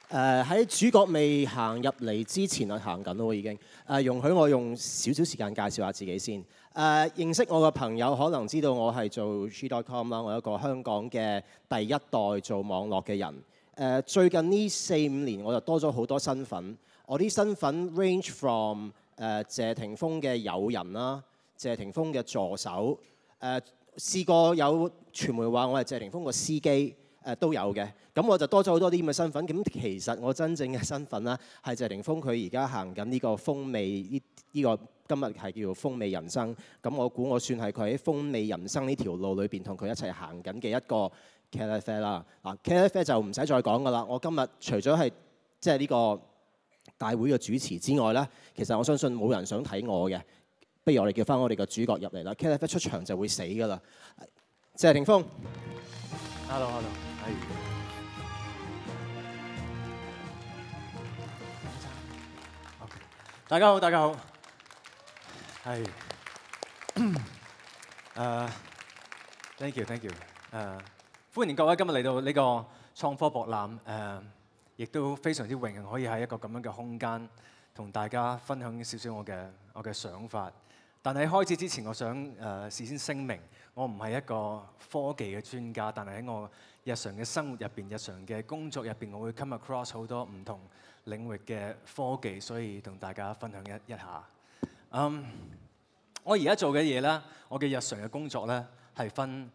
喺主角未行入嚟之前啊，行緊咯已經。容許我用少少時間介紹下自己先。認識我嘅朋友可能知道我係做 She.com 啦，我係一個香港嘅第一代做網絡嘅人。最近呢4-5年我就多咗好多身份。我啲身份 range from 謝霆鋒嘅友人啦，謝霆鋒嘅助手。試過有傳媒話我係謝霆鋒個司機。都有嘅，咁我就多咗好多啲咁嘅身份。咁其實我真正嘅身份啦，係謝霆鋒佢而家行緊呢個風味呢個今日係叫做風味人生。咁我估我算係佢喺風味人生呢條路裏邊同佢一齊行緊嘅一個茄喱啡啦。嗱，茄喱啡就唔使再講噶啦。我今日除咗係即係呢個大會嘅主持之外咧，其實我相信冇人想睇我嘅。不如我哋叫翻我哋嘅主角入嚟啦。茄喱啡出場就會死噶啦。謝霆鋒 ，hello。大家好，大家好。係。thank you。歡迎各位今日嚟到呢個創科博覽。亦都非常之榮幸可以喺一個咁樣嘅空間，同大家分享少少我嘅想法。但係開始之前，我想事先聲明，我唔係一個科技嘅專家，但係喺我日常嘅生活入邊、日常嘅工作入邊，我會 come across 好多唔同領域嘅科技，所以同大家分享一下。我而家做嘅嘢咧，我嘅日常嘅工作咧係分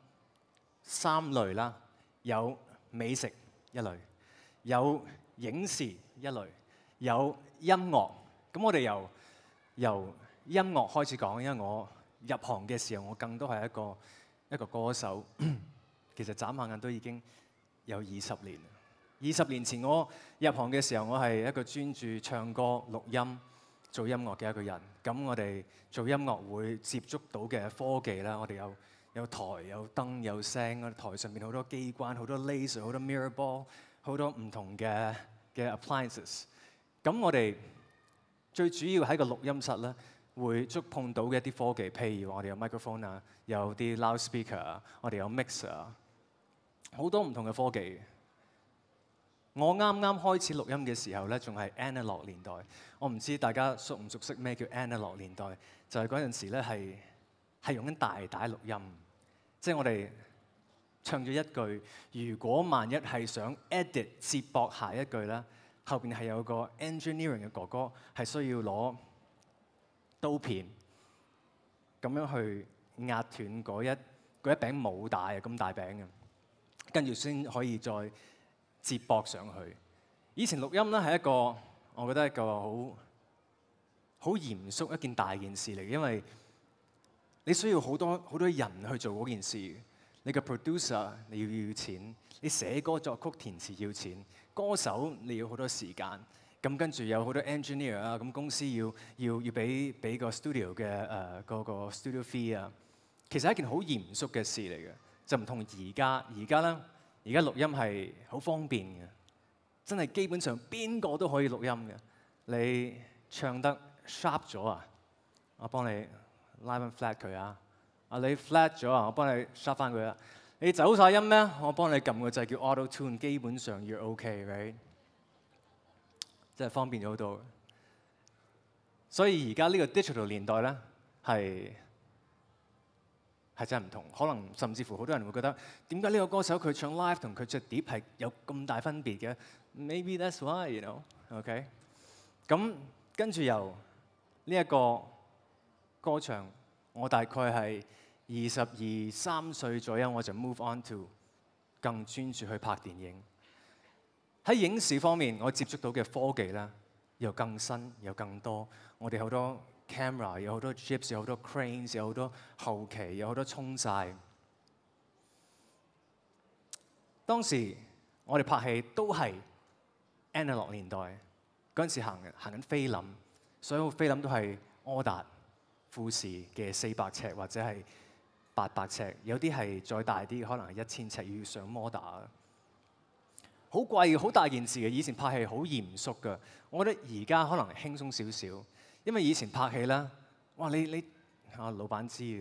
3類啦，有美食一類，有影視一類，有音樂。咁我哋由音樂開始講，因為我入行嘅時候，我更多係一個歌手。其實眨下眼都已經有20年。20年前我入行嘅時候，我係一個專注唱歌、錄音、做音樂嘅一個人。咁我哋做音樂會接觸到嘅科技啦，我哋有台、有燈、有聲。台上面好多機關、好多 laser、好多 mirror ball、好多唔同嘅 appliances。咁我哋最主要喺個錄音室咧，會觸碰到嘅一啲科技，譬如我哋有 microphone 啊，有啲 loudspeaker 啊，我哋有 mixer 啊，好多唔同嘅科技。我啱啱開始錄音嘅時候咧，仲係 analog 年代。我唔知大家熟唔熟悉咩叫 analog 年代？就係嗰陣時咧係用緊大帶錄音，即係我哋唱咗一句，如果萬一係想 edit 接駁下一句咧，後邊係有個 engineering 嘅哥哥係需要攞刀片咁樣去壓斷嗰一餅冇大啊咁大餅嘅，跟住先可以再接駁上去。以前錄音咧係一個，我覺得一個好嚴肅一件大件事嚟，因為你需要好多人去做嗰件事。你個 producer 你要錢，你寫歌作曲填詞要錢，歌手你要好多時間。咁跟住有好多 engineer 啊，咁公司要俾個 studio 嘅嗰個 studio fee 啊，其實係一件好嚴肅嘅事嚟嘅，就唔同而家。而家錄音係好方便嘅，真係基本上邊個都可以錄音嘅。你唱得 sharp 咗啊，我幫你拉翻 flat 佢啊。你 flat 咗啊，我幫你 sharp 翻佢啊。你走晒音咩？我幫你撳個掣叫 auto tune， 基本上要 OK，right？真係方便咗好多，所以而家呢個 digital 年代咧係真係唔同。可能甚至乎好多人會覺得點解呢個歌手佢唱 live 同佢隻碟係有咁大分別嘅 ？Maybe that's why，you know，OK？咁跟住由呢一個歌唱，我大概係22、23歲左右，我就 move on to 更專注去拍電影。喺影視方面，我接觸到嘅科技咧又更新又更多。我哋好多 camera， 有好多 chips， 有好多 cranes， 有好多後期，有好多沖曬。當時我哋拍戲都係 analog 年代，嗰陣時行緊菲林，所有菲林都係柯達、富士嘅400尺或者係800尺，有啲係再大啲，可能係1000尺要上摩打。好貴嘅，好大件事嘅。以前拍戲好嚴肅㗎，我覺得而家可能輕鬆少少，因為以前拍戲啦，哇你老闆知嘅，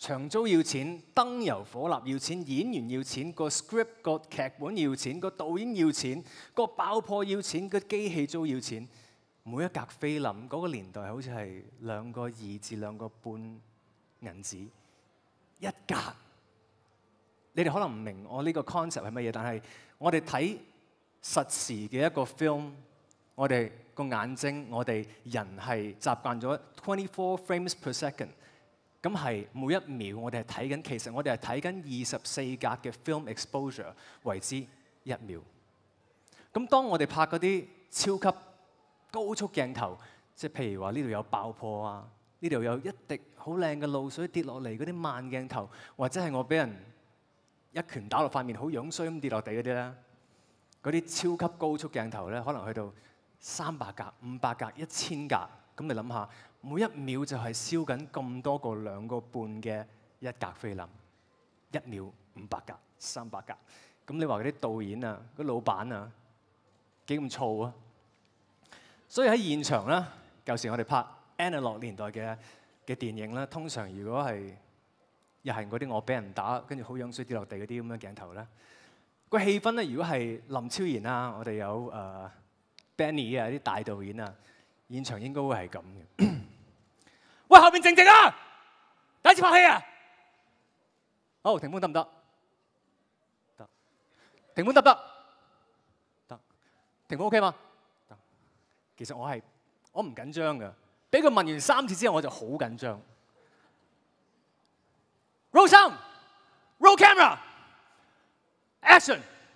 長租要錢，燈油火蠟要錢，演員要錢，個 script 個劇本要錢，個導演要錢，個爆破要錢，個機器租要錢。每一格菲林嗰個年代好似係2個2至2個半銀紙一格。你哋可能唔明我呢個 concept 係乜嘢，但係我哋睇實時嘅一個 film， 我哋個眼睛，我哋人係習慣咗24 frames per second。咁係每一秒我哋係睇緊，其實我哋係睇緊24格嘅 film exposure 為之1秒。咁當我哋拍嗰啲超級高速鏡頭，即係譬如話呢度有爆破啊，呢度有一滴好靚嘅露水跌落嚟嗰啲慢鏡頭，或者係我俾人一拳打落塊面好樣衰咁跌落地嗰啲咧，嗰啲超級高速鏡頭咧，可能去到300格、500格、1000格，咁你諗下。每一秒就係燒緊咁多個2個半嘅一格菲林，1秒500格、300格。咁你話嗰啲導演啊、嗰老闆啊幾咁燥啊？所以喺現場咧，舊時我哋拍 analog 年代嘅電影咧，通常如果係又係嗰啲我俾人打，跟住好樣衰跌落地嗰啲咁樣鏡頭咧，個氣氛咧，如果係林超賢啊，我哋有Benny 啊啲大導演啊，現場應該會係咁嘅。喂，後邊靜靜啊！第一次拍戲啊！好，停本得唔得？得。停本得唔得？得。停本 OK 嗎？得。其實我唔緊張㗎，俾佢問完3次之後我就好緊張。Roll sound, roll camera, action,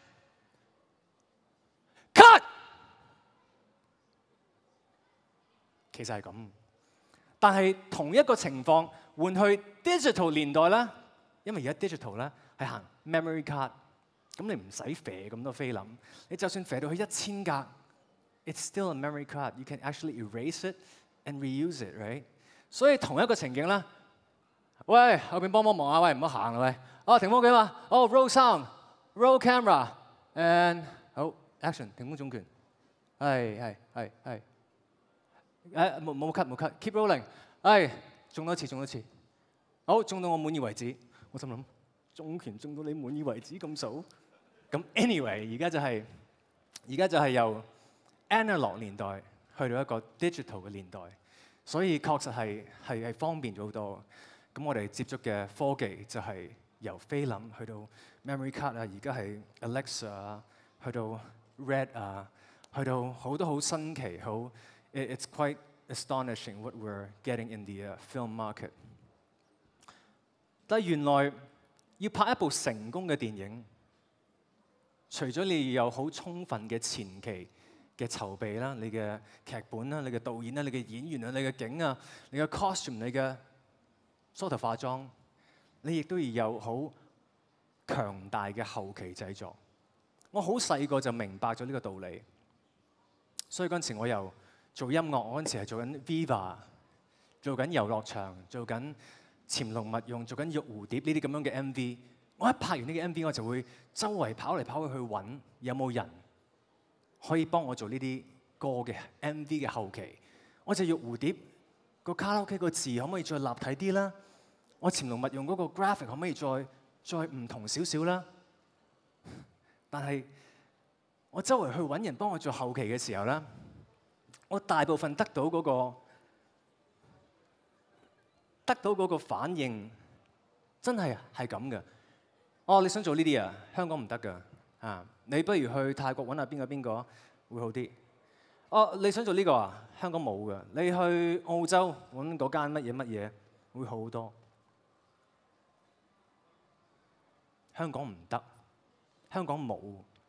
cut。其實係咁。但係同一個情況換去 digital 年代啦，因為而家 digital 咧係行 memory card， 咁你唔使啡咁多菲林，你就算啡到去1000格 ，it's still a memory card. You can actually erase it and reuse it, right？ 所以同一個情景啦，喂，後邊幫忙啊，喂，唔好行啦，喂，哦，停風機嘛，哦 ，roll sound, roll camera, and 好 action， 停風總拳，係。冇 cut，keep rolling。中多次，好，中到我滿意為止。我心諗，中拳中到你滿意為止咁數。咁 anyway， 而家就係由 analog 年代去到一個 digital 嘅年代，所以確實係方便咗好多。咁我哋接觸嘅科技就係由菲林去到 memory card 啊，而家係 Alexa 啊，去到 Red 啊，去到好多好新奇好。It's quite astonishing what we're getting in the film market。但係原來要拍一部成功嘅電影，除咗你要有好充分嘅前期嘅籌備啦，你嘅劇本啦，你嘅導演啦，你嘅演員啊，你嘅景啊，你嘅 costume， 你嘅梳頭化妝，你亦都要有好強大嘅後期製作。我好細個就明白咗呢個道理，所以嗰陣時我又做音樂，我嗰陣時係做緊 Viva， 做緊遊樂場，做緊潛龍勿用，做緊玉蝴蝶呢啲咁樣嘅 MV。我一拍完呢個 MV， 我就會周圍跑嚟跑去揾有冇人可以幫我做呢啲歌嘅 MV 嘅後期。我隻玉蝴蝶個卡拉 OK 個字可唔可以再立體啲啦？我潛龍勿用嗰個 graphic 可唔可以再唔同少少啦？但係我周圍去揾人幫我做後期嘅時候咧，我大部分得到嗰個反應，真係咁嘅。哦，你想做呢啲啊？香港唔得㗎啊！你不如去泰國揾下邊個會好啲。哦，你想做呢個啊？香港冇㗎。你去澳洲揾嗰間乜嘢會好好多。香港唔得，香港冇。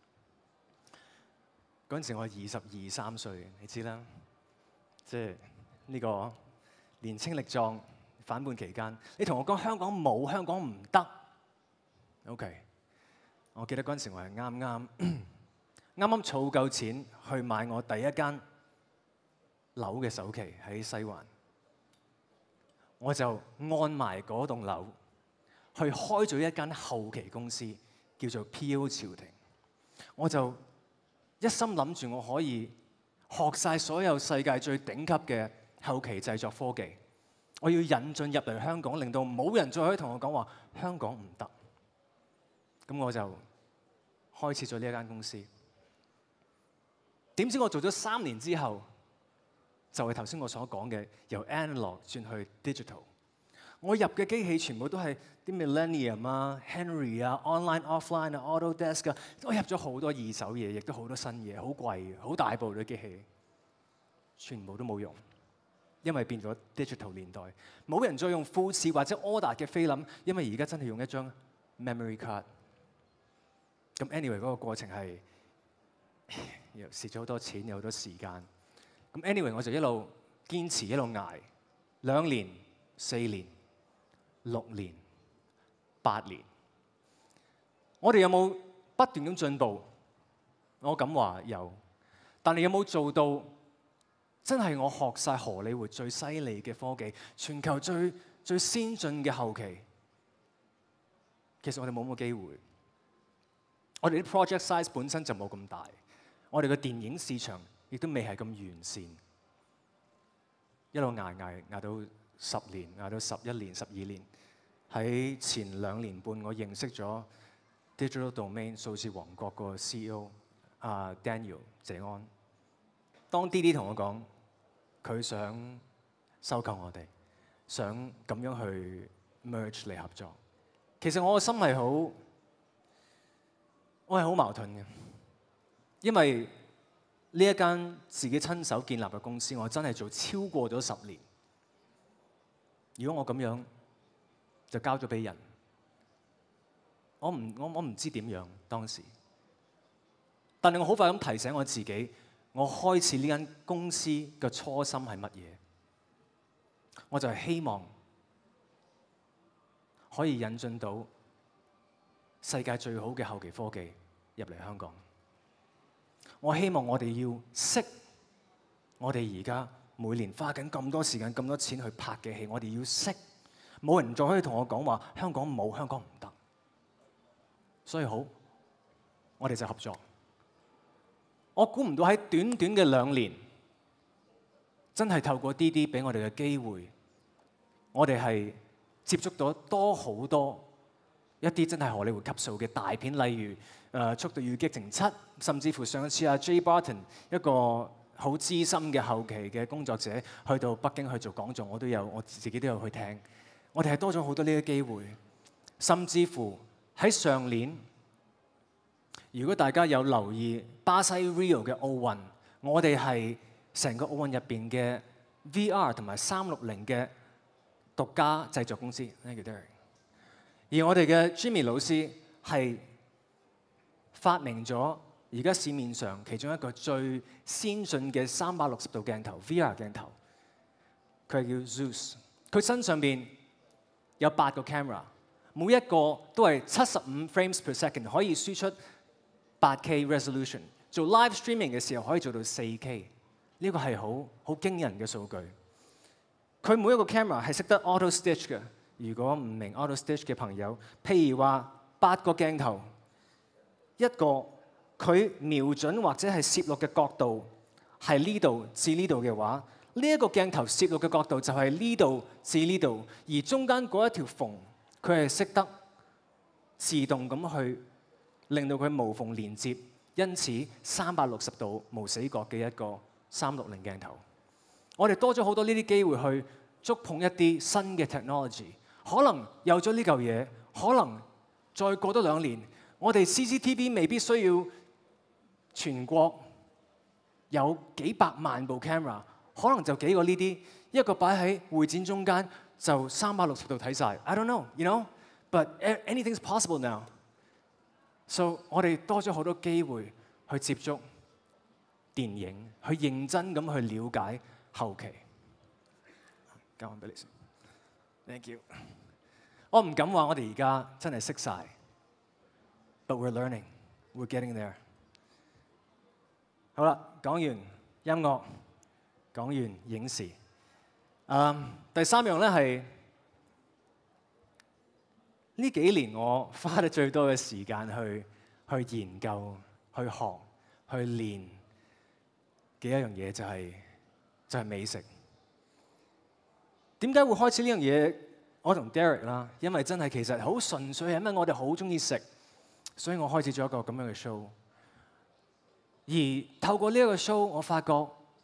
嗰陣時我22、23歲，你知啦，即係呢個年青力壯反叛期間，你同我講香港冇，香港唔得。OK， 我記得嗰陣時我係啱啱儲夠錢去買我第一間樓嘅首期喺西環，我就按埋嗰棟樓去開咗一間後期公司，叫做 P.O. 朝廷。我就一心諗住我可以學晒所有世界最頂級嘅後期製作科技， 我要引進入嚟香港，令到冇人再可以同我講話香港唔得。咁我就開設咗呢一間公司。點知我做咗3年之後，就係頭先我所講嘅由 analog 轉去 digital。我入嘅機器全部都係啲 Millennium 啊、Henry 啊、Online Offline 啊、Autodesk 啊，我入咗好多二手嘢，亦都好多新嘢，好貴嘅，好大部嘅機器，全部都冇用，因為變咗 digital 年代，冇人再用富士或者柯達嘅菲林，因為而家真係用一張 memory card。咁 anyway 嗰個過程係又蝕咗好多錢，有好多時間。咁 anyway 我就一路堅持，一路捱2年、4年、6年、8年。我哋有冇不斷咁進步？我敢話有，但係有冇做到真係我學晒荷里活最犀利嘅科技，全球最先進嘅後期？其實我哋冇咁嘅機會。我哋啲 project size 本身就冇咁大，我哋嘅電影市場亦都未係咁完善。一路捱到10年，捱到11年、12年。喺前2年半，我認識咗 Digital Domain 數字王國個 CEO Daniel 謝安。當 DD 同我講佢想收購我哋，想咁樣去 merge 嚟合作，其實我個心係我係好矛盾嘅，因為呢一間自己親手建立嘅公司，我真係做超過咗10年。如果我咁樣就交咗俾人，我唔知點樣當時。但係我好快咁提醒我自己，我開始呢間公司嘅初心係乜嘢？我就係希望可以引進到世界最好嘅後期科技入嚟香港。我希望我哋要識我哋而家每年花緊咁多時間、咁多錢去拍嘅戲，我哋要識。冇人再可以同我講話香港冇，香港唔得。所以好，我哋就合作。我估唔到喺短短嘅2年，真係透過 DD 俾我哋嘅機會，我哋係接觸到多好多一啲真係荷里活級數嘅大片，例如《速度與激情7》，甚至乎上一次阿 Jay Barton 一個好資深嘅後期嘅工作者去到北京去做講座，我自己都有去聽。我哋係多咗好多呢啲機會，甚至乎喺上年，如果大家有留意巴西 Rio 嘅奧運，我哋係成個奧運入邊嘅 VR 同埋360嘅獨家製作公司。Thank you, Derek。而我哋嘅 Jimmy 老師係發明咗而家市面上其中一個最先進嘅360度鏡頭 VR 鏡頭，佢係叫 Zeus。佢身上邊有8個 camera， 每一個都係75 frames per second， 可以輸出8K resolution。做 live streaming 嘅時候可以做到4K， 呢個係好驚人嘅數據。佢每一個 camera 係識得 auto stitch 嘅。如果唔明 auto stitch 嘅朋友，譬如話8個鏡頭，一個佢瞄準或者係攝錄嘅角度係呢度至呢度嘅話，呢一個鏡頭攝錄嘅角度就係呢度至呢度，而中間嗰一條縫佢係識得自動咁去令到佢無縫連接，因此360度無死角嘅一個360鏡頭。我哋多咗好多呢啲機會去觸碰一啲新嘅 technology。可能有咗呢嚿嘢，可能再過多2年，我哋 CCTV 未必需要全國有幾百萬部 camera， 可能就幾個呢啲，一個擺喺會展中間就360度睇晒。I don't know, you know, but anything's possible now. So 我哋多咗好多機會去接觸電影，去認真咁去了解後期。交翻俾你先。Thank you。我唔敢話我哋而家真係識晒 ，but we're learning, we're getting there。好啦，講完音樂，講完影視，第3樣咧係呢幾年我花得最多嘅時間去研究、去學、去練嘅一樣嘢就係美食。 點解會開始呢樣嘢？我同 Derek 啦，因為真係其實好純粹係因為我哋好中意食，所以我開始咗一個咁樣嘅 show。而透過呢一個 show，我發覺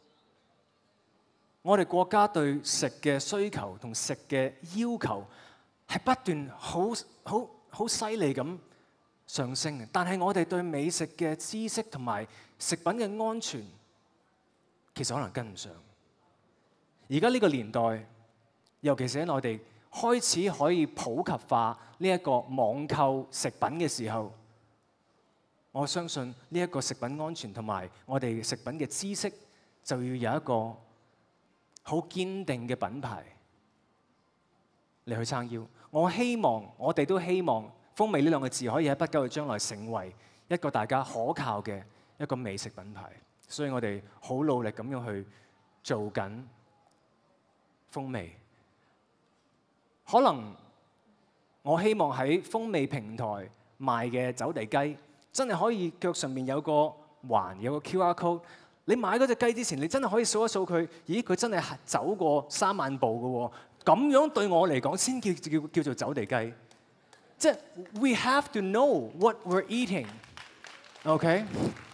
我哋國家對食嘅需求同食嘅要求係不斷好犀利咁上升嘅，但係我哋對美食嘅知識同埋食品嘅安全，其實可能跟唔上。而家呢個年代，尤其是喺內地開始可以普及化呢一個網購食品嘅時候，我相信呢一個食品安全同埋我哋食品嘅知識，就要有一個好堅定嘅品牌嚟去撐腰。我哋都希望風味呢兩個字可以喺不久嘅將來成為一個大家可靠嘅一個美食品牌。所以我哋好努力咁樣去做緊風味。可能我希望喺風味平台賣嘅走地雞，真係可以腳上面有個環，有個 QR code。你買嗰隻雞之前，你真係可以數一數佢，咦，佢真係走過3萬步嘅喎。咁樣對我嚟講先叫做走地雞。即係 we have to know what we're eating。OK？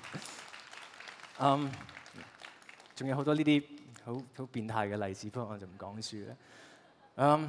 仲有好多呢啲好變態嘅例子，不過我就唔講書啦。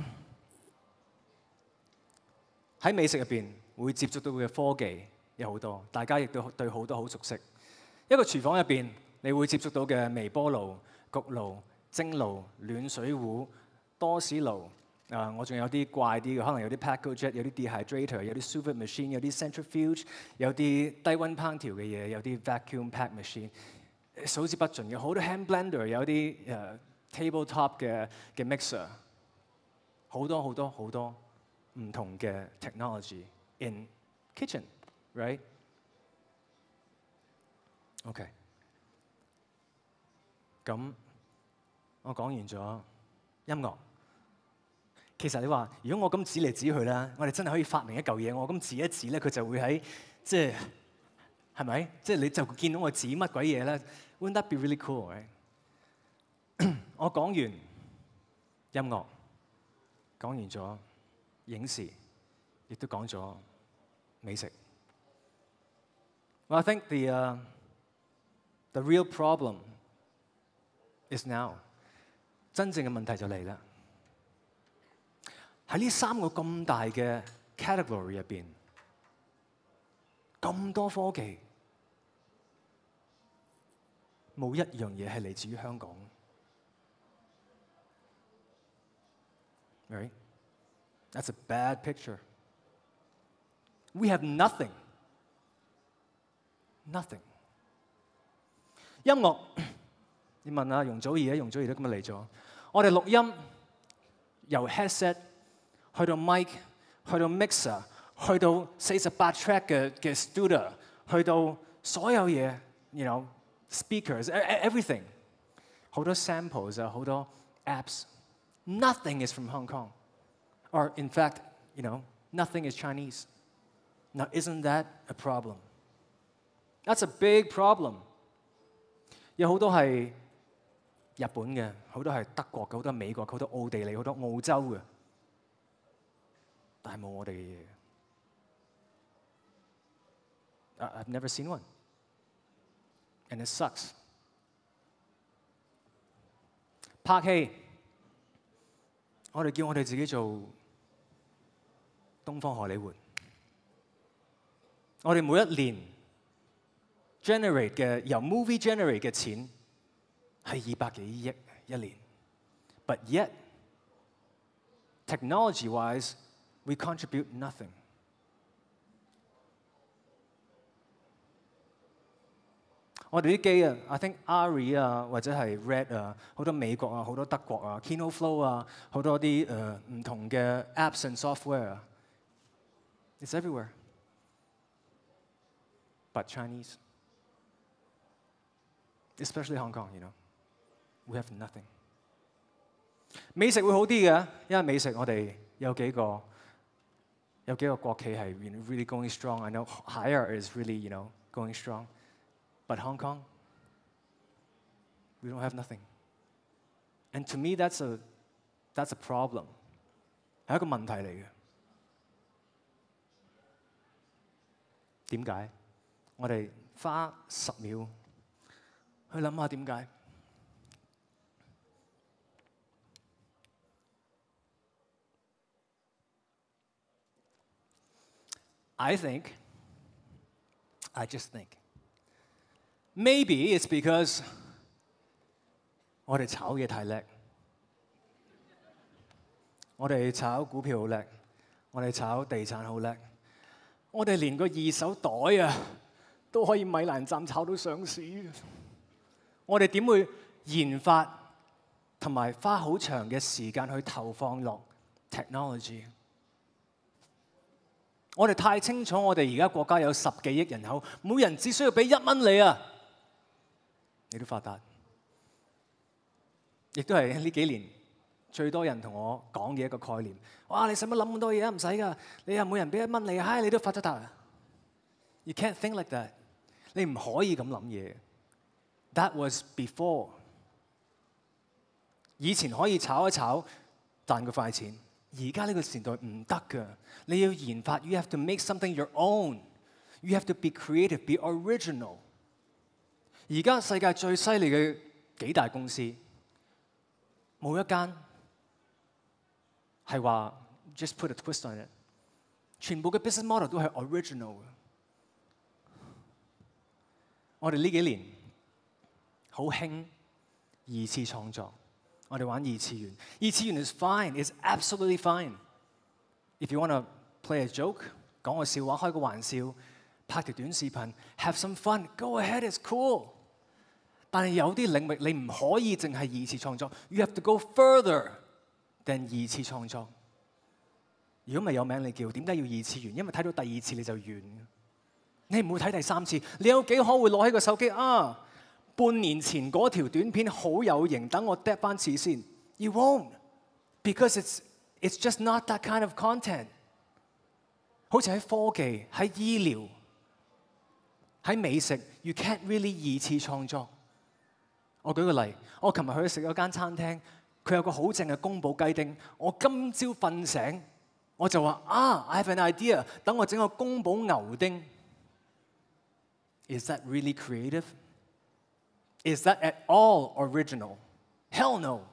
喺美食入邊會接觸到嘅科技有好多，大家亦都對好多好熟悉。一個廚房入邊，你會接觸到嘅微波爐、焗爐、蒸爐、暖水壺、多士爐。我仲有啲怪啲嘅，可能有啲 Packle Jet， 有啲 Dehydrator， 有啲 Sous Vide Machine， 有啲 Centrifuge， 有啲低溫烹調嘅嘢，有啲 Vacuum Pack Machine， 數之不盡嘅。好多 Hand Blender， 有啲Tabletop 嘅 Mixer， 好多唔同嘅 technology in kitchen，right？ OK， 咁我講完咗音樂。其實你話，如果我咁指嚟指去啦，我哋真係可以發明一嚿嘢，我咁指一指咧，佢就會喺係咪？即係你就見到我指乜鬼嘢咧 ？Wouldn't that be really cool？ Right? 我講完音樂，講完咗影視，亦都講咗美食。Well, I think the real problem is now。真正嘅問題就嚟啦。喺呢3個咁大嘅 category 入邊，咁多科技，冇一樣嘢係嚟自於香港。Right? That's a bad picture. We have nothing. Nothing. 音樂，你問下容祖兒啊，容祖兒都今日嚟咗。我哋錄音由 headset 去到 mic， 去到 mixer， 去到48 track 嘅 studio， 去到所有嘢 ，you know speakers everything， 好多 samples 啊，好多 apps。Nothing is from Hong Kong, or in fact, you know, nothing is Chinese. Now, isn't that a problem? That's a big problem. 有好多係日本嘅，好多係德國嘅，好多美國，好多奧地利，好多澳洲嘅，但係冇我哋嘅嘢。I've never seen one, and it sucks. 拍戲，我哋叫我哋自己做東方荷里活。我哋每一年 generate 嘅由 movie generate 嘅錢係200幾億一年 ，but yet technology-wise we contribute nothing。我哋啲機啊 ，I think ARRI 啊，或者係 Red 啊，好多美國啊，好多德國啊 ，KinoFlow 啊，好多啲唔同嘅 apps and software 啊 ，it's everywhere。But Chinese, especially Hong Kong, you know, we have nothing. 美食會好啲嘅，因為美食我哋有幾個國企係 really going strong. I know Haier is really, you know, going strong. But Hong Kong, we don't have nothing. And to me, that's That's a problem， 係一個問題嚟嘅。點解？我哋花10秒去諗下點解。I just think, maybe it's because 我哋炒嘢太叻，我哋炒股票好叻，我哋炒地產好叻，我哋連個二手袋啊都可以米蘭站炒到上市。我哋點會研發同埋花好長嘅時間去投放落 technology？我哋太清楚，我哋而家國家有10幾億人口，每人只需要俾1蚊你啊，你都發達。亦都係呢幾年最多人同我講嘅一個概念。哇！你使乜諗咁多嘢啊？唔使㗎，你又每人俾1蚊你，嗨，你都發得達。You can't think like that。你唔可以咁諗嘢。That was before。以前可以炒一炒賺個快錢。而家呢個時代唔得㗎，你要研發 ，you have to make something your own，you have to be creative，be original。而家世界最犀利嘅幾大公司，冇一間係話 just put a twist on it， 全部嘅 business model 都係 original 嘅。我哋呢幾年好興二次創作。我哋玩二次元，二次元 is fine, it's absolutely fine. If you want to play a joke， 講個笑話，開個玩笑，拍條短視頻 ，have some fun, go ahead, it's cool。但係有啲領域你唔可以淨係二次創作 ，you have to go further than 二次創作。如果唔係有名你叫，點解要二次元？因為睇到第二次你就完，你唔會睇第3次。你有幾可會攞起個手機啊？半年前嗰條短片好有型，等我 drop 翻次先。You won't, because it's just not that kind of content。好似喺科技、喺醫療、喺美食 ，you can't really 二次創作。我舉個例，我琴日去食咗間餐廳，佢有個好正嘅宮保雞丁。我今朝瞓醒，我就話I have an idea， 等我整個宮保牛丁。Is that really creative? Is that at all original? Hell no！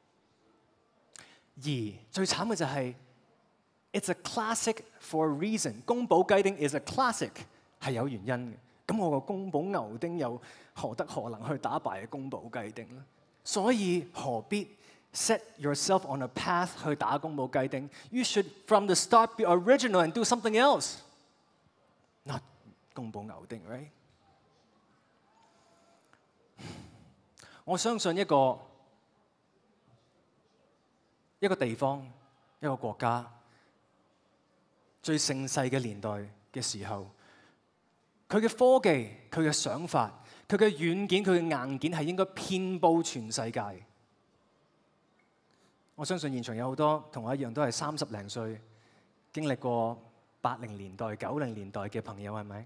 而最慘嘅就係 ，it's a classic for a reason。宮保雞丁 is a classic 係有原因嘅。咁我個宮保牛丁又何德何能去打敗宮保雞丁咧？所以何必 set yourself on a path 去打宮保雞丁 ？You should from the start be original and do something else。Not 宮保牛丁 ，right？我相信一個地方、一個國家最盛世嘅年代嘅時候，佢嘅科技、佢嘅想法、佢嘅軟件、佢嘅硬件係應該遍佈全世界。我相信現場有好多同我一樣都係30零歲，經歷過80年代、90年代嘅朋友，係咪？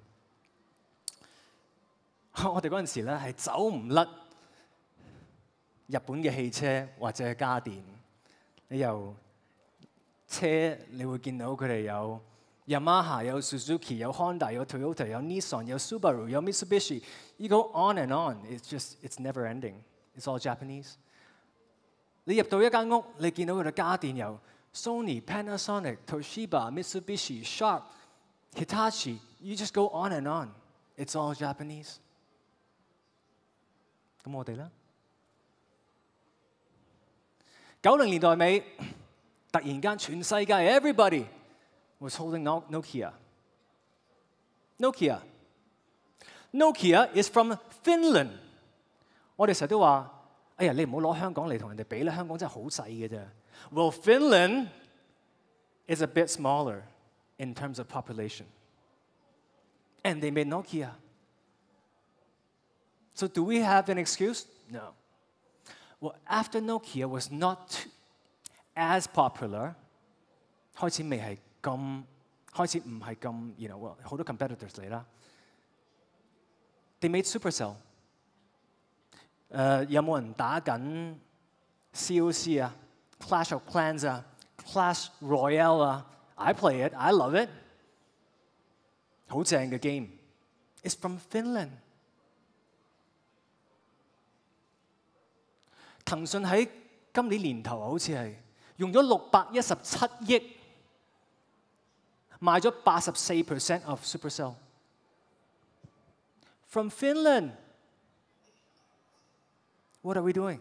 我哋嗰陣時咧係走唔甩日本嘅汽車或者係家電。你由車你會見到佢哋有 Yamaha、有 Suzuki、有 Honda、有 Toyota、有 Nissan、有 Subaru、有 Mitsubishi。You go on and on. It's never ending. It's all Japanese。你入到一間屋，你見到佢哋家電有 Sony、Panasonic、Toshiba、Mitsubishi、Sharp、Hitachi。You just go on and on. It's all Japanese。咁我哋咧，90年代尾，突然間全世界 everybody was holding Nokia。Nokia is from Finland。我哋成日都話：哎呀，你唔好攞香港嚟同人哋比啦，香港真係好細嘅啫。Well, Finland is a bit smaller in terms of population, and they made Nokia. So do we have an excuse? No. Well, after Nokia was not as popular， 開始未係咁，開始唔係咁 ，you know， 好多 competitors 嚟啦。They made Supercell。有冇人打緊 COC 啊 Clash of Clans 啊、Clash Royale 啊 ，I play it，I love it， 好正嘅 game。It's from Finland。騰訊喺今年年頭好似係用咗617億買咗84% of Supercell。From Finland。What are we doing?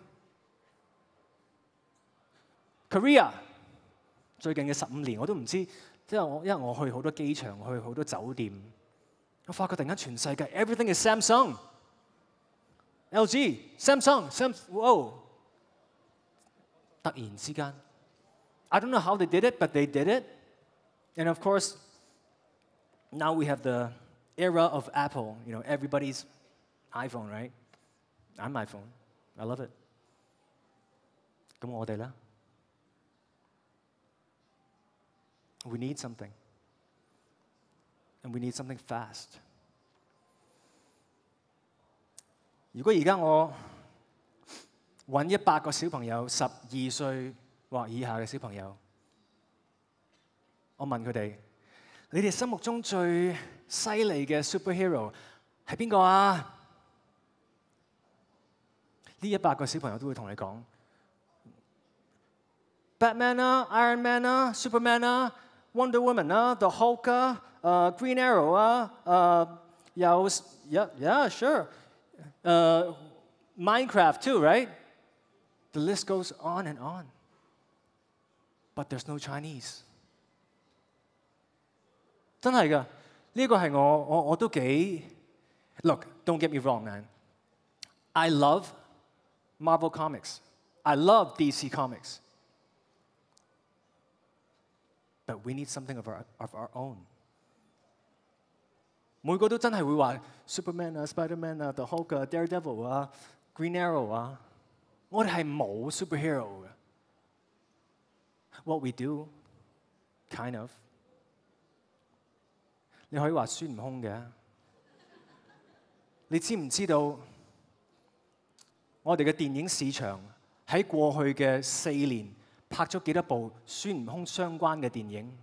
Korea 最近嘅15年我都唔知，因為我去好多機場，去好多酒店，我發覺突然間全世界 everything is Samsung、LG、Samsung，wow！ 突然之間 I don't know how they did it, but they did it. And of course, now we have the era of Apple. You know, everybody's iPhone, right? I'm iPhone.I love it。咁我哋咧 ，we need something，and we need something fast。如果而家我揾100個小朋友，12歲或以下嘅小朋友，我問佢哋：你哋心目中最犀利嘅 superhero 係邊個啊？呢100個小朋友都會同你講 Batman 啊、Iron Man 啊、Superman 啊、Wonder Woman 啊、The Hulk 啊、Green Arrow 啊、有 yeah sure Minecraft too, right? The list goes on and on. But there's no Chinese. 真係㗎，呢個係我都幾 Look, don't get me wrong, man. I love Marvel Comics. I love DC Comics. But we need something of our own. 每個都真係會話 Superman 啊、Spider-Man 啊、The Hulk 啊、Daredevil 啊、Green Arrow 啊，我哋係冇 superhero 嘅。What we do, kind of. 你可以話孫悟空嘅。你知唔知道我哋嘅電影市場喺過去嘅4年拍咗幾多部孫悟空相關嘅電影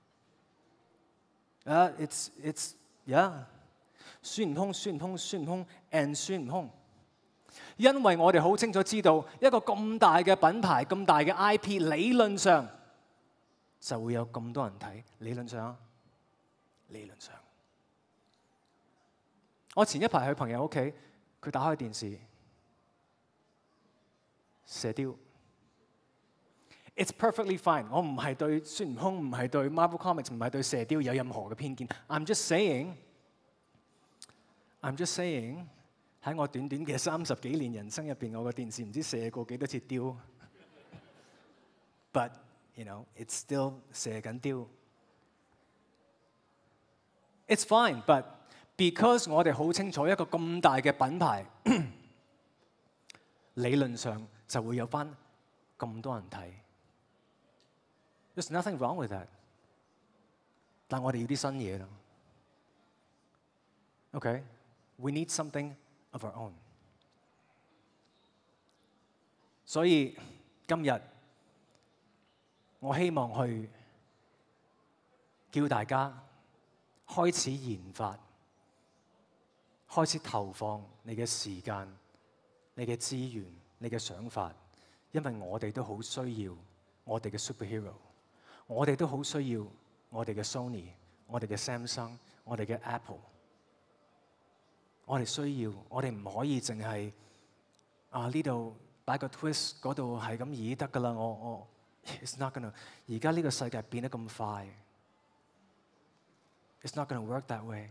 ？It's yeah， 孫悟空 and 孫悟空。因為我哋好清楚知道一個咁大嘅品牌、咁大嘅 IP， 理論上就會有咁多人睇。理論上，我前一排去朋友屋企，佢打開電視，射雕。It's perfectly fine。我唔係對孫悟空，唔係對 Marvel Comics， 唔係對射雕有任何嘅偏見。I'm just saying，喺我短短嘅30幾年人生入邊，我個電視唔知射過幾多次雕。But you know, it's still 射緊雕。It's fine, but because 我哋好清楚一個咁大嘅品牌，理論上就會有翻咁多人睇。There's nothing wrong with that。但我哋要啲新嘢啦。Okay, we need something of our own。所以今日我希望去叫大家開始研發，開始投放你嘅時間、你嘅資源、你嘅想法，因為我哋都好需要我哋嘅 superhero， 我哋都好需要我哋嘅 Sony、我哋嘅 Samsung、我哋嘅 Apple。我哋需要，我哋唔可以淨係呢度擺個 twist， 嗰度係咁已得㗎啦。It's not gonna。而家呢個世界變得咁快 ，It's not gonna work that way。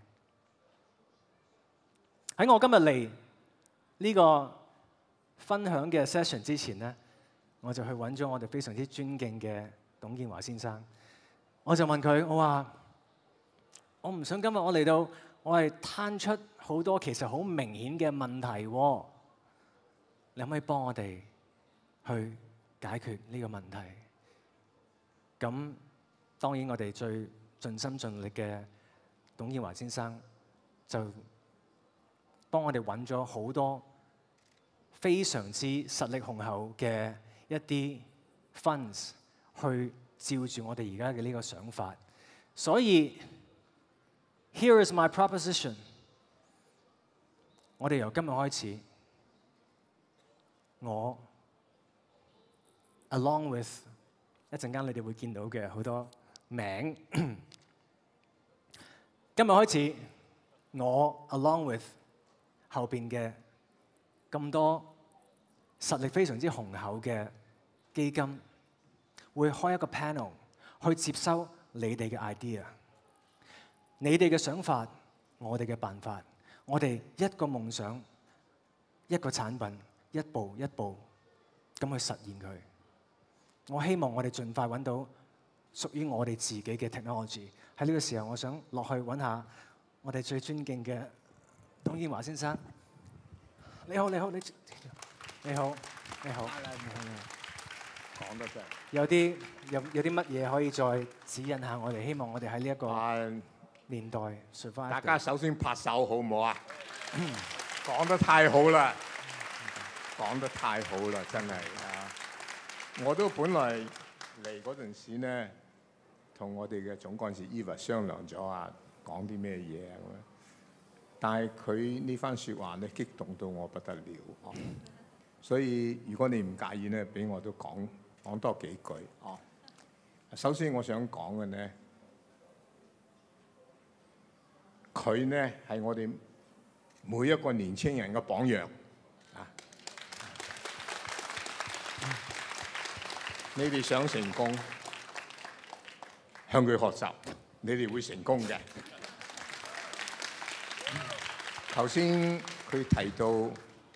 喺我今日嚟呢個分享嘅 session 之前咧，我就去揾咗我哋非常之尊敬嘅董建華先生，我就問佢，我話我唔想今日我嚟到，我係攤出好多其實好明顯嘅問題喎，你可唔可以幫我哋去解決呢個問題？咁當然我哋最盡心盡力嘅董建華先生就幫我哋揾咗好多非常之實力雄厚嘅一啲 funds 去照住我哋而家嘅呢個想法。所以 here is my proposition。我哋由今日開始，我 along with 一陣間你哋會見到嘅好多名。今日開始，我 along with 後邊嘅咁多實力非常之雄厚嘅基金，會開一個 panel 去接收你哋嘅 idea， 你哋嘅想法，我哋嘅辦法，我哋一個夢想，一個產品，一步一步咁去實現佢。我希望我哋盡快揾到屬於我哋自己嘅 technology。喺呢個時候，我想落去揾下我哋最尊敬嘅董建華先生。你好，你好，你好，你好，你好。 講得真。 有啲乜嘢可以再指引下我哋？希望我哋喺呢一個年代 survive。 大家首先拍手好唔好啊？講得太好啦，講得太好啦，真係啊！我都本來嚟嗰陣時呢，同我哋嘅總幹事 Eva 商量咗啊，講啲咩嘢咁樣。但係佢呢番説話呢，激動到我不得了。所以如果你唔介意呢，俾我都講多幾句。首先我想講嘅呢，佢呢係我哋每一個年青人嘅榜樣啊！你哋想成功，向佢學習，你哋會成功嘅。頭先佢提到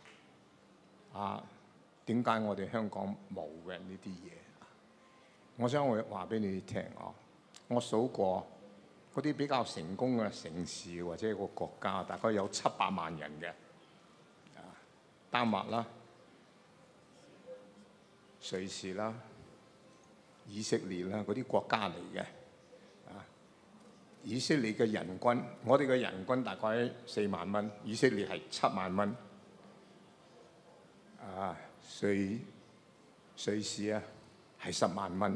點解我哋香港冇嘅呢啲嘢？我想話俾你哋聽我數過嗰啲比較成功嘅城市或者一個國家，大概有700萬人嘅，丹麥啦、瑞士啦、以色列啦，嗰啲國家嚟嘅。以色列嘅人均，我哋嘅人均大概4萬蚊，以色列係7萬蚊。瑞士啊係10萬蚊。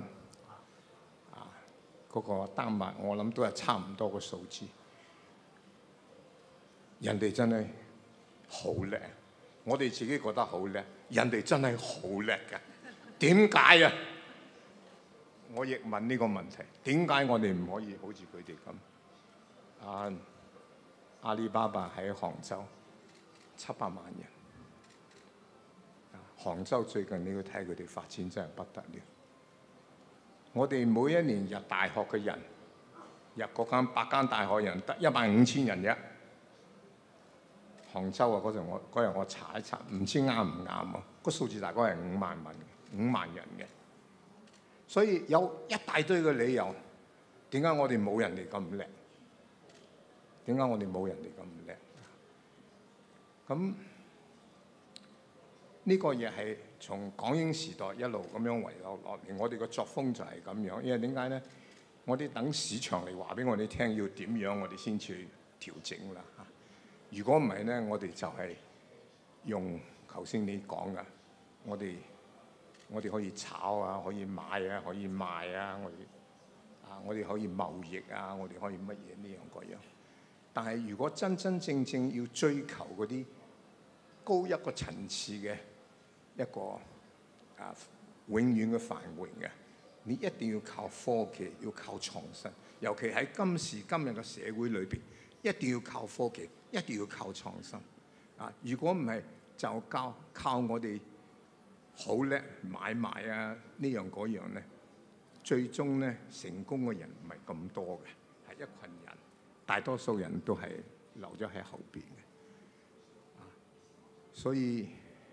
嗰個丹麥我諗都係差唔多個數字。人哋真係好叻，我哋自己覺得好叻，人哋真係好叻㗎。點解啊？我亦問呢個問題，點解我哋唔可以好似佢哋咁？阿里巴巴喺杭州700萬人。杭州最近你要睇佢哋發展真係不得了。我哋每一年入大學嘅人，入嗰間8間大學人得15000人啫。杭州啊，嗰日我查一查，唔知啱唔啱啊？個數字大概係5萬人嘅。所以有一大堆嘅理由，點解我哋冇人哋咁叻？點解我哋冇人哋咁叻？咁呢個嘢係從港英時代一路咁樣遺留落嚟，我哋個作風就係咁樣。因為點解呢？我哋等市場嚟話俾我哋聽要點樣，我哋先去調整啦。如果唔係呢，我哋就係用頭先你講嘅，我哋可以炒啊，可以買啊，可以賣啊，我哋可以貿易啊，我哋可以乜嘢呢樣嗰樣。但係如果真真正正要追求嗰啲高一個層次嘅一個永遠嘅繁榮嘅，你一定要靠科技，要靠創新。尤其喺今時今日嘅社會裏邊，一定要靠科技，一定要靠創新。如果唔係，就靠我哋好叻買賣啊呢樣嗰樣咧，最終咧成功嘅人唔係咁多嘅，係一群人，大多數人都係留咗喺後邊嘅。所以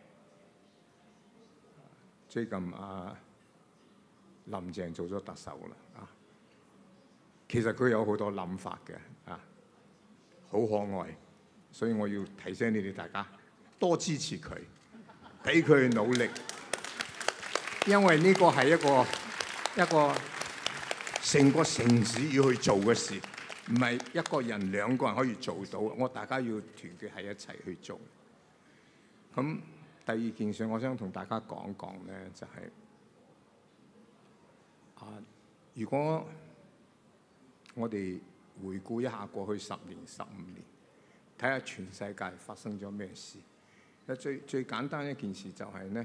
最近林鄭做咗特首啦，其實佢有好多諗法嘅，好可愛，所以我要提醒你哋大家多支持佢，俾佢努力，因為呢個係一個成個城市要去做嘅事，唔係一個人兩個人可以做到，我大家要團結喺一齊去做。咁第二件事，我想同大家講講咧，就係如果我哋回顧一下過去10年、15年，睇下全世界發生咗咩事。最簡單一件事就係呢，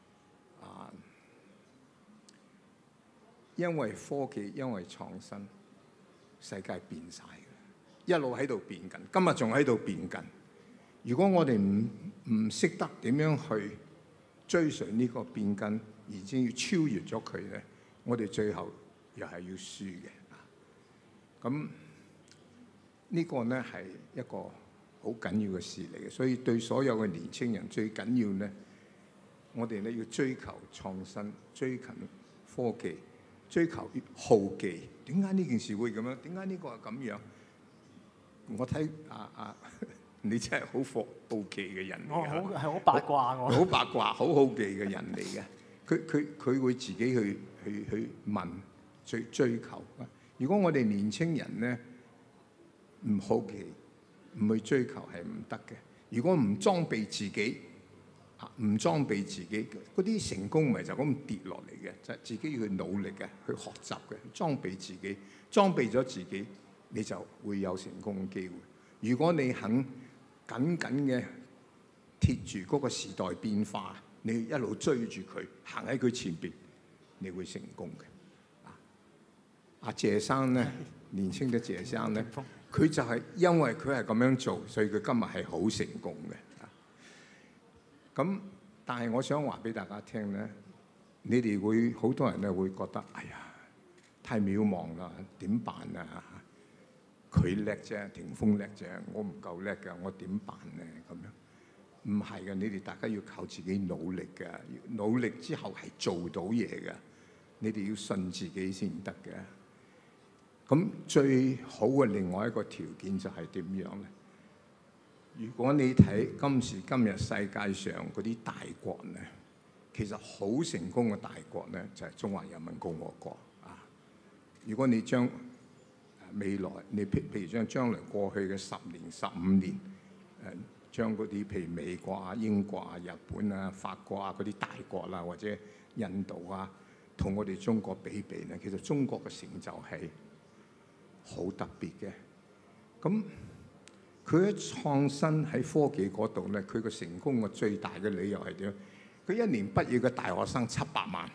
因為科技、因為創新，世界變晒嘅，一路喺度變緊，今日仲喺度變緊。如果我哋唔識得點樣去追隨呢個變緊，而至要超越咗佢咧，我哋最後又係要輸嘅。咁呢個呢係一個好緊要嘅事嚟嘅，所以對所有嘅年青人最緊要呢，我哋呢要追求創新，追求科技，追求好奇。點解呢件事會咁樣？點解呢個係咁樣？我睇你真係好好奇嘅人嚟嘅， 係好八卦我。 好八卦、好好奇嘅人嚟嘅。佢會自己去問、追求。如果我哋年青人呢唔好奇、唔去追求係唔得嘅。如果唔裝備自己，唔裝備自己，嗰啲成功咪就咁跌落嚟嘅，就係自己要去努力嘅，去學習嘅，裝備自己，裝備咗自己，你就會有成功嘅機會。如果你肯緊緊嘅貼住嗰個時代變化，你一路追住佢，行喺佢前邊，你會成功嘅。阿謝生呢，年輕嘅謝生呢，佢就係因為佢係咁樣做，所以佢今日係好成功嘅。咁，但係我想話俾大家聽咧，你哋會好多人咧會覺得，哎呀，太渺茫啦，點辦啊？佢叻啫，霆鋒叻啫，我唔夠叻㗎，我點辦咧？咁樣唔係嘅，你哋大家要靠自己努力嘅，努力之後係做到嘢嘅，你哋要信自己先得嘅。咁最好嘅另外一個條件就係點樣咧？如果你睇今時今日世界上嗰啲大國咧，其實好成功嘅大國咧，就係中華人民共和國啊！如果你將未來，你譬如將來過去嘅10年、15年，將嗰啲譬如美國啊、英國啊、日本啊、法國啊嗰啲大國啦，或者印度啊，同我哋中國比咧，其實中國嘅成就係好特別嘅。咁佢喺創新喺科技嗰度咧，佢個成功嘅最大嘅理由係點？佢一年畢業嘅大學生700萬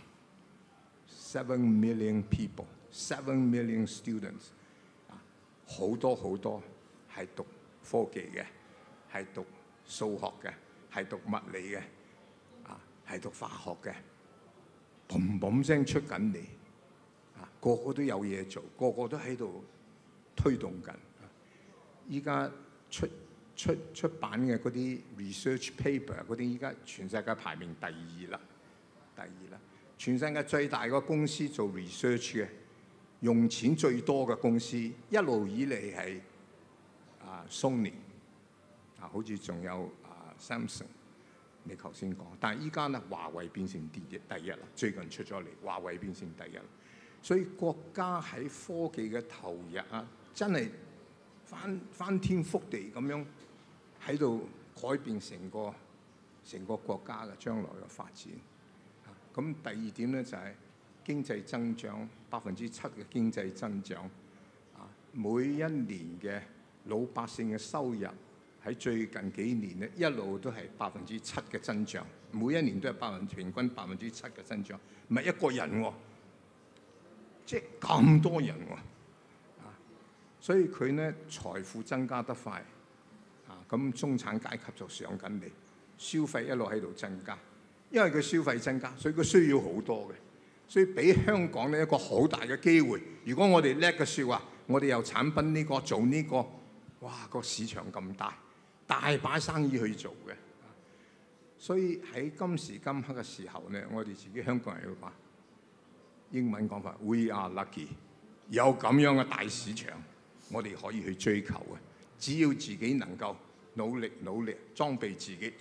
，7 million people，7 million students， 好多好多係讀科技嘅，係讀數學嘅，係讀物理嘅，係讀化學嘅，砰砰聲出緊嚟，個個都有嘢做，個個都喺度推動緊。依家出版嘅嗰啲 research paper 嗰啲，依家全世界排名第二啦。全世界最大個公司做 research 嘅，用錢最多嘅公司，一路以嚟係Sony， 好似仲有Samsung， 你頭先講。但係依家咧，華為變成第一啦，最近出咗嚟，華為變成第一。所以國家喺科技嘅投入真係翻天覆地咁樣喺度改變成個國家嘅將來嘅發展。咁第二點咧就係經濟增長7%嘅經濟增長。每一年嘅老百姓嘅收入喺最近幾年咧一路都係7%嘅增長，每一年都係平均7%嘅增長，唔係一個人喎，即係咁多人喎。所以佢呢財富增加得快，咁中產階級就上緊嚟，消費一路喺度增加，因為佢消費增加，所以佢需要好多嘅，所以俾香港呢一個好大嘅機會。如果我哋叻嘅説話，我哋有產品呢個做呢個，哇個市場咁大，大把生意去做嘅。所以喺今時今刻嘅時候呢，我哋自己香港人要話英文講法 ，We are lucky， 有咁樣嘅大市場。我哋可以去追求嘅，只要自己能夠努力裝備自己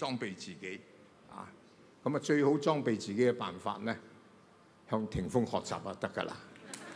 咁最好裝備自己嘅辦法咧，向霆鋒學習就得㗎啦。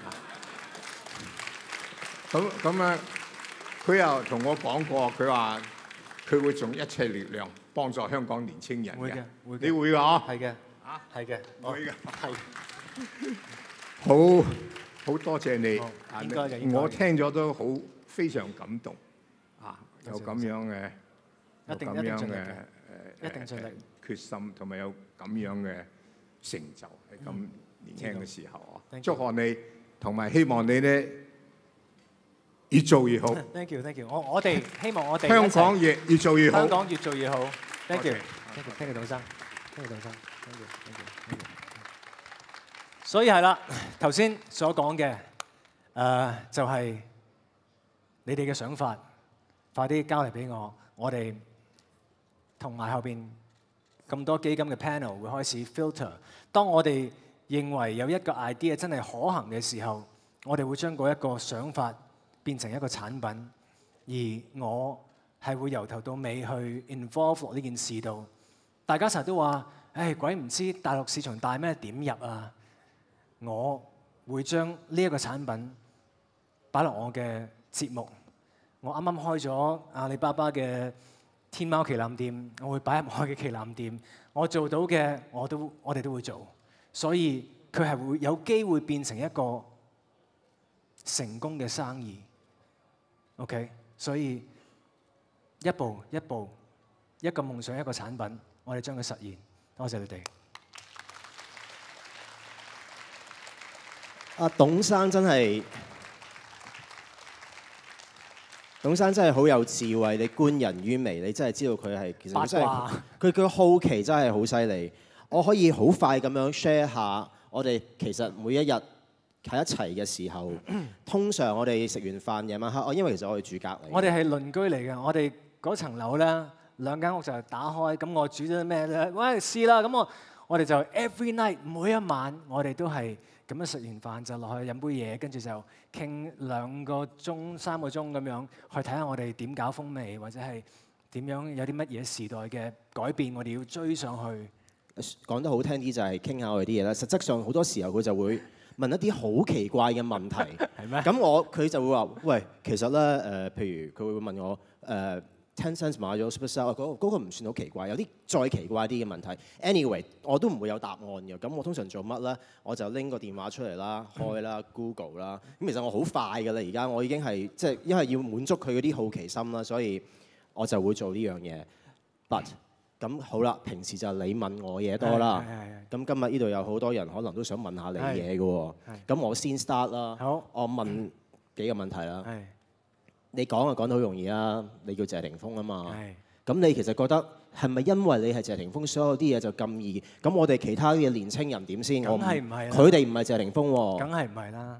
咁佢又同我講過，佢話佢會盡一切力量幫助香港年青人嘅。會嘅，你會㗎？係嘅，係嘅，會嘅，係。 好多謝你好應該嘅應該嘅我聽咗都非常感動啊！有多謝咁樣嘅， 一定有咁樣盡力嘅嘅一定盡力決心，同埋有咁樣嘅成就喺咁年輕嘅時候啊！ Thank 祝 you 賀你，同埋希望你咧越做越好， Thank you，Thank you。我哋希望我哋香一齊港亦越做越好香。港越做越好。Thank 多謝 you，Thank you，Thank you，董生，Thank you，董生，Thank you，Thank you。所以係啦，頭先所講嘅就係你哋嘅想法，快啲交嚟俾我，我哋同埋後邊咁多基金嘅 panel 會開始 filter。當我哋認為有一個 idea 真係可行嘅時候，我哋會將嗰一個想法變成一個產品，而我係會由頭到尾去 involve 落呢件事度。大家成日都話：唉，鬼唔知大陸市場大咩？點入啊？我會將呢一個產品擺落我嘅節目。我啱啱開咗阿里巴巴嘅天貓旗艦店，我會擺入我嘅旗艦店。我做到嘅我哋都會做，所以佢係會有機會變成一個成功嘅生意。OK， 所以一步一步，一個夢想一個產品，我哋將佢實現。多謝你哋。 董生真係好有智慧，你觀人於微，你真係知道佢係其實佢真係八卦佢好奇真係好犀利。我可以好快咁樣 share 下，我哋其實每一日喺一齊嘅時候，通常我哋食完飯夜晚黑，因為其實我哋住隔離， 我哋係鄰居嚟嘅，我哋嗰層樓咧兩間屋就係打開，咁我煮咗啲咩咧？喂，試啦！咁我哋就 every night 每一晚我哋都係咁樣食完飯就落去飲杯嘢，跟住就傾2個鐘、3個鐘咁樣去睇下我哋點搞風味，或者係點樣有啲乜嘢時代嘅改變，我哋要追上去。 講得好聽啲就係傾下我哋啲嘢啦。實質上好多時候佢就會問一啲好奇怪嘅問題。 係咩？ 咁佢就會話：喂，其實咧譬如佢會問我Tencent 買咗 Supercell，嗰個唔算好奇怪，有啲再奇怪啲嘅問題。Anyway， 我都唔會有答案嘅。咁我通常做乜咧？我就拎個電話出嚟啦，開啦 Google 啦。咁其實我好快㗎啦，而家我已經係即係因為要滿足佢嗰啲好奇心啦，所以我就會做呢樣嘢。But 咁好啦，平時就你問我嘢多啦。咁今日呢度有好多人可能都想問下你嘢嘅喎。咁我先 start 啦。 好， 我問幾個問題啦。 係。 你講就講得好容易啊！你叫謝霆鋒啊嘛。 係。 咁你其實覺得係咪因為你係謝霆鋒，所有啲嘢就咁易？咁我哋其他嘅年青人點先？ 梗係唔係啦？ 佢哋唔係謝霆鋒喎。 梗係唔係啦？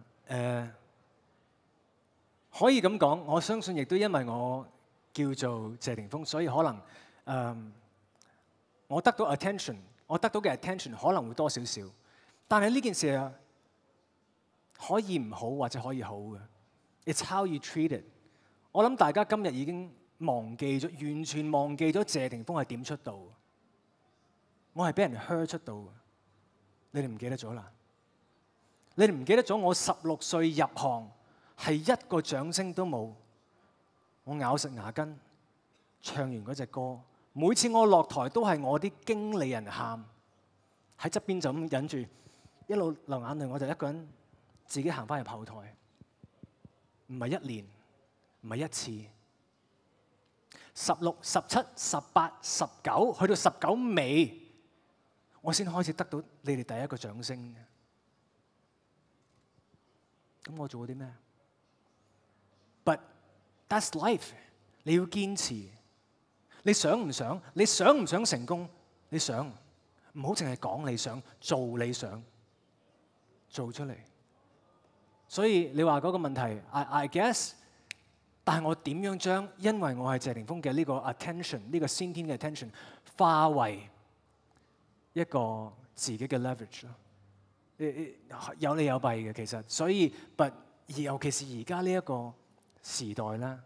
可以咁講，我相信亦都因為我叫做謝霆鋒，所以可能我得到 attention， 我得到嘅 attention 可能會多少少。但係呢件事啊，可以唔好或者可以好嘅。It's how you treat it。我諗大家今日已經忘記咗，完全忘記咗謝霆鋒係點出道。我係俾人 hurt 出道嘅，你哋唔記得咗啦？你哋唔記得咗我16歲入行係一個掌聲都冇，我咬實牙根唱完嗰隻歌，每次我落台都係我啲經理人喊，喺側邊就咁忍住一路流眼淚，我就一個人自己行翻入後台，唔係1年。唔係一次，16、17、18、19，去到19尾，我先開始得到你哋第一個掌聲嘅。咁我做咗啲咩 ？But that's life。你要堅持。你想唔想？你想唔想成功？你想，唔好淨係講你想，做你想，做出嚟。所以你話嗰個問題 ，I guess。但係我點樣將因為我係謝霆鋒嘅呢個 attention， 呢個先天嘅 attention， 化為一個自己嘅 leverage 咯？有利有弊嘅其實，所以尤其是而家呢一個時代啦，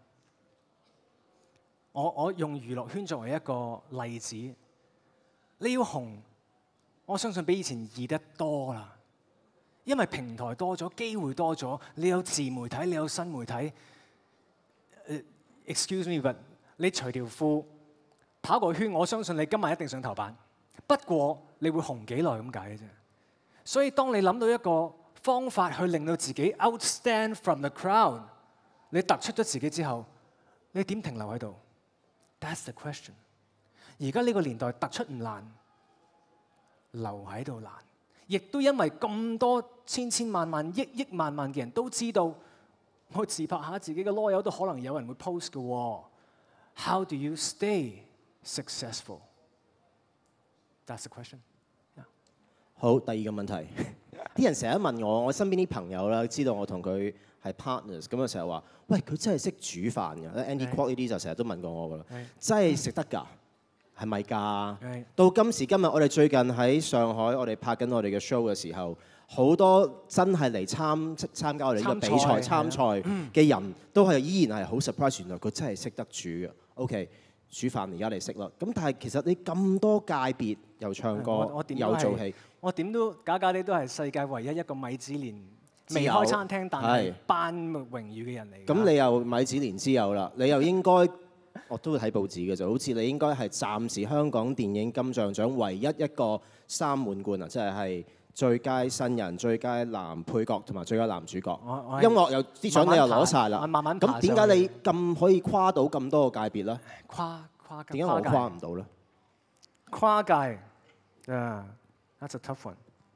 我用娛樂圈作為一個例子，你要紅，我相信比以前易得多啦，因為平台多咗，機會多咗，你有自媒體，你有新媒體。Excuse me，but 你除條褲跑個圈，我相信你今日一定上頭版。不過你會紅幾耐咁解嘅啫。所以當你諗到一個方法去令到自己 outstand from the crowd。你突出咗自己之後，你點停留喺度 ？That's the question。而家呢個年代突出唔難，留喺度難。亦都因為咁多千千萬萬億億萬萬嘅人都知道，我自拍下自己嘅囉柚都可能有人會 post 嘅喎。How do you stay successful? That's the question. 好，第二個問題，啲人成日問我身邊啲朋友啦，知道我同佢係 partners，咁啊成日話：喂，佢真係識煮飯㗎。Andy Kwok 呢啲就成日都問過我㗎啦，真係食得㗎？係咪㗎？到今時今日，我哋最近喺上海，我哋拍緊我哋嘅 show 嘅時候，好多真係嚟參加我哋呢個比賽參賽嘅人都係依然係好 surprise，原來佢真係識得煮嘅。OK， 煮飯而家你識啦。咁但係其實你咁多界別，又唱歌又做戲， 我點都假假地都係世界唯一一個米芝蓮未開餐廳但係頒榮譽嘅人嚟。 咁你又米芝蓮之友啦，你又應該。我都會睇報紙嘅就好似你應該係暫時香港電影金像獎唯一一個3滿貫啊，即係最佳新人、最佳男配角同埋最佳男主角。音樂有啲獎你又攞晒啦。 慢慢咁點解你咁可以跨到咁多個界別咧？點解我跨唔到咧？ 跨界，that's a tough one。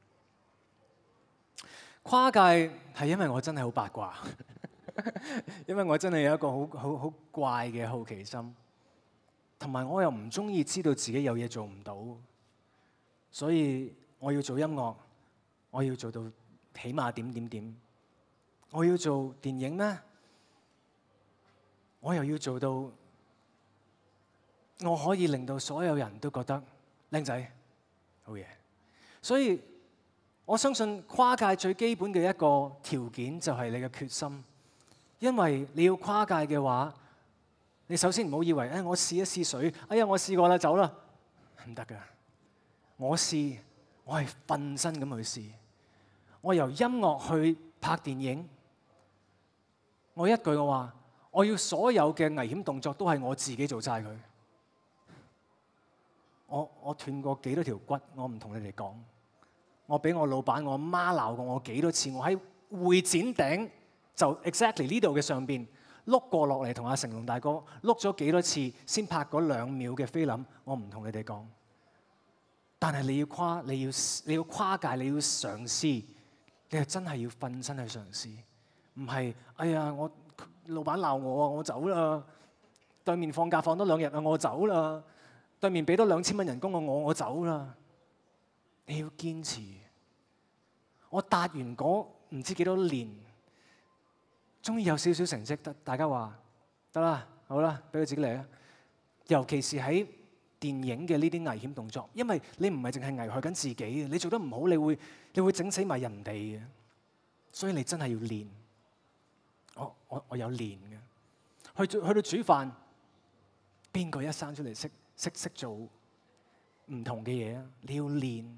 跨界係因為我真係好八卦。因為我真係有一個好怪嘅好奇心，同埋我又唔中意知道自己有嘢做唔到，所以我要做音樂，我要做到起碼點。我要做電影咩？我又要做到我可以令到所有人都覺得靚仔，好嘢。所以我相信跨界最基本嘅一個條件就係你嘅決心。因為你要跨界嘅話，你首先唔好以為我試一試水，哎呀我試過啦，走啦，唔得㗎。我試，我係瞓身咁去試。我由音樂去拍電影，我一句嘅話，我要所有嘅危險動作都係我自己做晒佢。我斷過幾多條骨，我唔同你哋講。我俾我老闆、我媽鬧過我幾多次，我喺會展頂。就 exactly 呢度嘅上邊碌過落嚟，同阿成龍大哥碌咗幾多次先拍嗰2秒嘅菲林，我唔同你哋講。但係你要跨界，你要嘗試，你係真係要瞓身去嘗試，唔係哎呀我老闆鬧我啊，我走啦。對面放假放多2日啊，我走啦。對面俾多2000蚊人工我走啦。你要堅持。我達完嗰唔知幾多年。終於有少少成績，大家話得啦，好啦，俾佢自己嚟啦。尤其是喺電影嘅呢啲危險動作，因為你唔係淨係危害緊自己嘅，你做得唔好，你會整死埋人哋嘅。所以你真係要練。我有練嘅。去到煮飯，邊個一生出嚟識做唔同嘅嘢啊？你要練。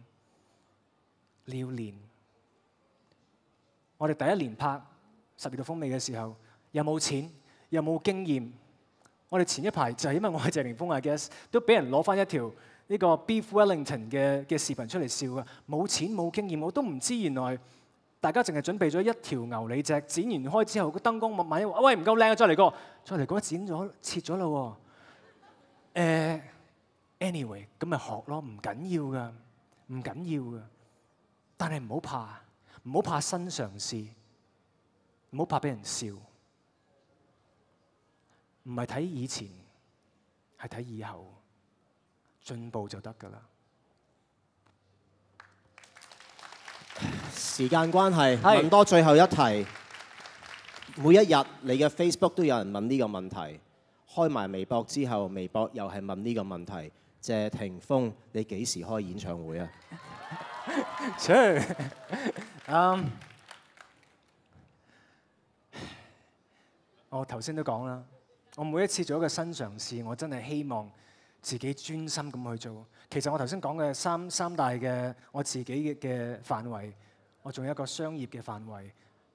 我哋第一年拍12道風味嘅時候，又冇錢，又冇經驗。我哋前一排就係因為我係謝霆鋒 I guess 都俾人攞翻一條呢個 Beef Wellington 嘅視頻出嚟笑㗎。冇錢冇經驗，我都唔知原來大家淨係準備咗一條牛脷脊，剪完開之後個燈光密碼，喂唔夠靚啊，再嚟個，剪咗切咗啦喎。Anyway 咁咪學咯，唔緊要㗎。但係唔好怕新嘗試。唔好怕俾人笑，唔係睇以前，係睇以後，進步就得㗎啦。 時間關係，問多最後一題。每一日你嘅 Facebook 都有人問呢個問題，開埋微博之後，微博又係問呢個問題。謝霆鋒，你幾時開演唱會啊？ 我頭先都講啦，我每一次做一個新嘗試，我真係希望自己專心咁去做。其實我頭先講嘅三大嘅我自己嘅範圍，我仲有一個商業嘅範圍。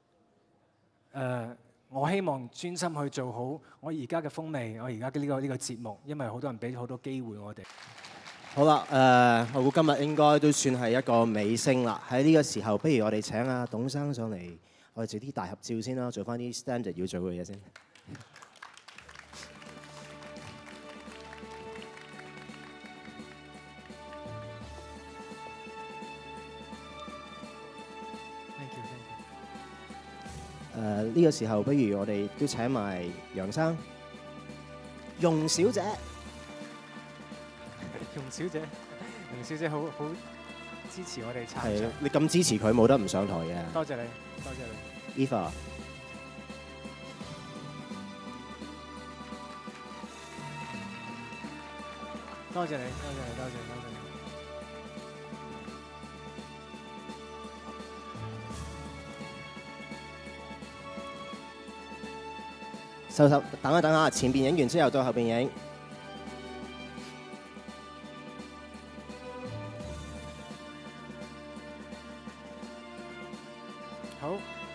我希望專心去做好我而家嘅風味，我而家嘅呢個節目，因為好多人俾好多機會我哋。 好啦，我估今日應該都算係一個尾聲啦。喺呢個時候，不如我哋請阿董生上嚟，我哋做啲大合照先啦，做翻啲 standard 要做嘅嘢先。呢個時候，不如我哋都請埋楊生、容小姐。 容小姐好支持我哋撐係場， 你咁支持佢，冇得唔上台嘅。 多謝你，多謝你。 Eva， 多謝你，多謝你，多謝你，多謝你。 收，等一等下，前邊影完之後到後邊影。 好，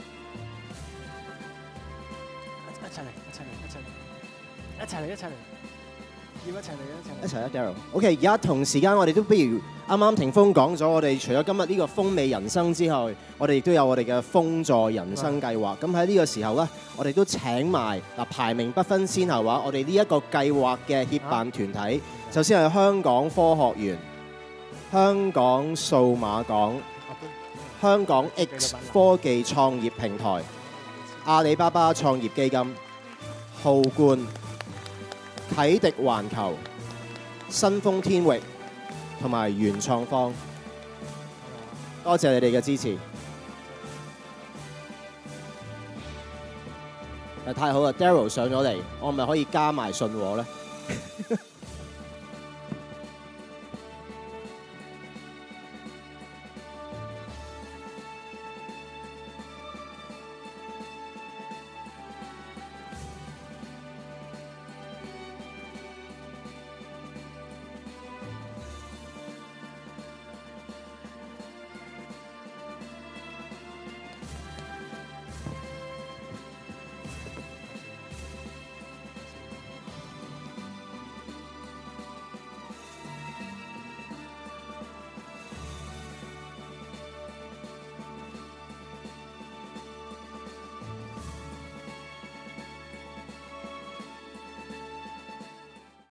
一齊嚟，要一齊嚟， 一齊啦 ，Daryl。OK， 而家同時間我哋都不如啱啱霆鋒講咗，我哋除咗今日呢個風味人生之外，我哋亦都有我哋嘅風助人生計劃。咁喺呢個時候咧，我哋都請埋嗱排名不分先後話，我哋呢一個計劃嘅協辦團體，首先係香港科學園、香港數碼港、香港 X 科技創業平台、阿里巴巴創業基金、浩冠、啟迪環球、新豐天域同埋原創方，多謝你哋嘅支持。太好啦 ，Daryl 上咗嚟，我咪可以加埋信和咧。